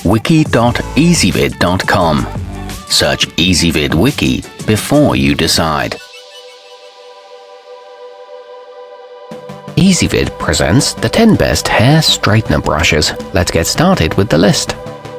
wiki.ezvid.com. Search Ezvid Wiki before you decide. Ezvid presents the 10 best hair straightener brushes. Let's get started with the list.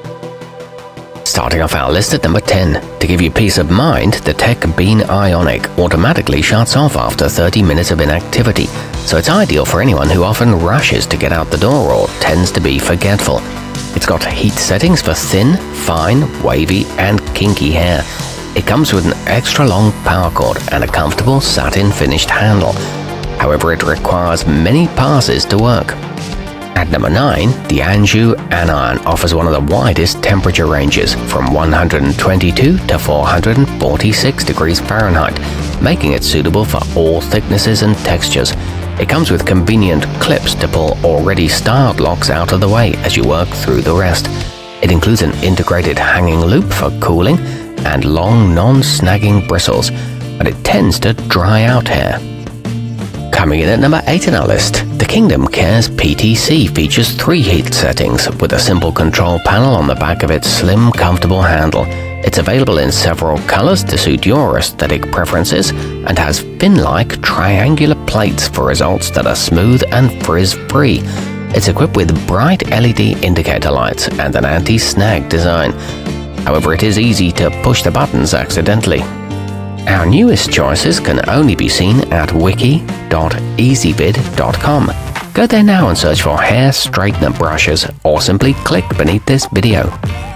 Starting off our list at number 10. To give you peace of mind, the Tech Bean Ionic automatically shuts off after 30 minutes of inactivity, so it's ideal for anyone who often rushes to get out the door or tends to be forgetful. It's got heat settings for thin, fine, wavy, and kinky hair. It comes with an extra long power cord and a comfortable satin finished handle. However, it requires many passes to work. At number 9, the Anjou anion offers one of the widest temperature ranges, from 122 to 446 degrees Fahrenheit, making it suitable for all thicknesses and textures. It comes with convenient clips to pull already styled locks out of the way as you work through the rest. It includes an integrated hanging loop for cooling and long non-snagging bristles, but it tends to dry out hair. Coming in at number 8 in our list, the Kingdom Care's PTC features 3 heat settings with a simple control panel on the back of its slim, comfortable handle. It's available in several colors to suit your aesthetic preferences and has fin-like triangular plates for results that are smooth and frizz-free. It's equipped with bright LED indicator lights and an anti-snag design. However, it is easy to push the buttons accidentally. Our newest choices can only be seen at wiki.ezvid.com. Go there now and search for hair straightener brushes, or simply click beneath this video.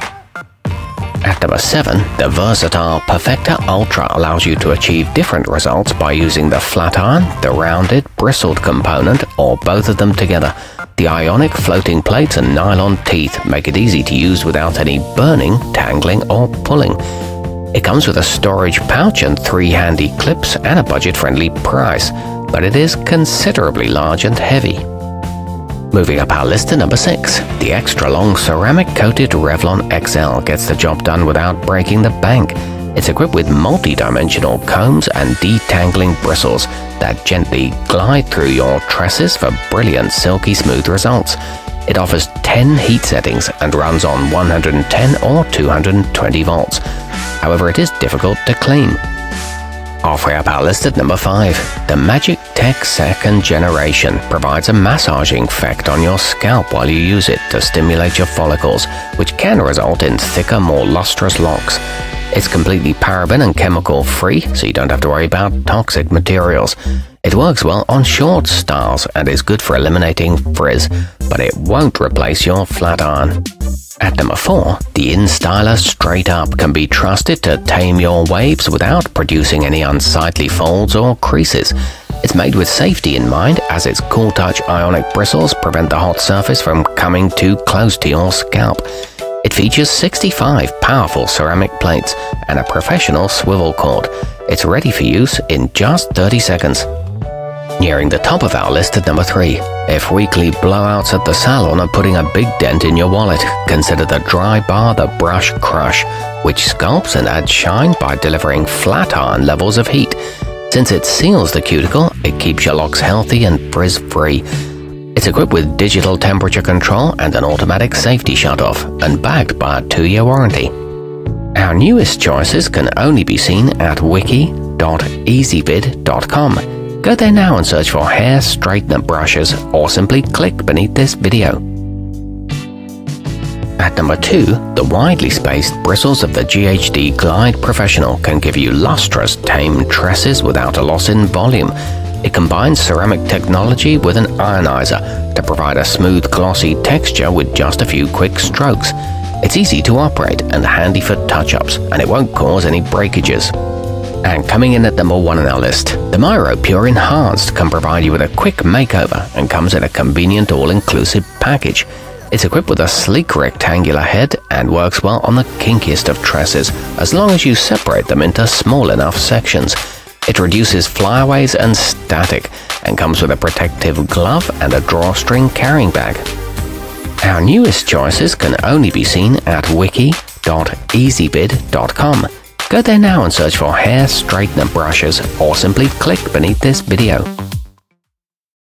At number 7, the versatile Perfecta Ultra allows you to achieve different results by using the flat iron, the rounded, bristled component, or both of them together. The ionic floating plates and nylon teeth make it easy to use without any burning, tangling, or pulling. It comes with a storage pouch and 3 handy clips and a budget-friendly price, but it is considerably large and heavy. Moving up our list to number 6, the extra-long ceramic-coated Revlon XL gets the job done without breaking the bank. It's equipped with multi-dimensional combs and detangling bristles that gently glide through your tresses for brilliant silky smooth results. It offers 10 heat settings and runs on 110 or 220 volts. However, it is difficult to clean. Halfway up our list at number 5, the magictec second generation provides a massaging effect on your scalp while you use it to stimulate your follicles, which can result in thicker, more lustrous locks. It's completely paraben and chemical free, so you don't have to worry about toxic materials. It works well on short styles and is good for eliminating frizz, but it won't replace your flat iron. At number 4, the instyler Straight Up can be trusted to tame your waves without producing any unsightly folds or creases. It's made with safety in mind, as its cool touch ionic bristles prevent the hot surface from coming too close to your scalp. It features 65 powerful ceramic plates and a professional swivel cord. It's ready for use in just 30 seconds. Nearing the top of our list at number 3, if weekly blowouts at the salon are putting a big dent in your wallet, consider the Drybar the Brush Crush, which sculpts and adds shine by delivering flat iron levels of heat. Since it seals the cuticle, it keeps your locks healthy and frizz-free. It's equipped with digital temperature control and an automatic safety shutoff, and backed by a 2-year warranty. Our newest choices can only be seen at wiki.ezvid.com. Go there now and search for hair straightener brushes, or simply click beneath this video. At number 2, the widely spaced bristles of the GHD Glide Professional can give you lustrous, tamed tresses without a loss in volume. It combines ceramic technology with an ionizer to provide a smooth, glossy texture with just a few quick strokes. It's easy to operate and handy for touch-ups, and it won't cause any breakages. And coming in at number 1 on our list, the miropure Enhanced can provide you with a quick makeover and comes in a convenient all-inclusive package. It's equipped with a sleek rectangular head and works well on the kinkiest of tresses, as long as you separate them into small enough sections. It reduces flyaways and static, and comes with a protective glove and a drawstring carrying bag. Our newest choices can only be seen at wiki.ezvid.com. Go there now and search for hair straightener brushes, or simply click beneath this video.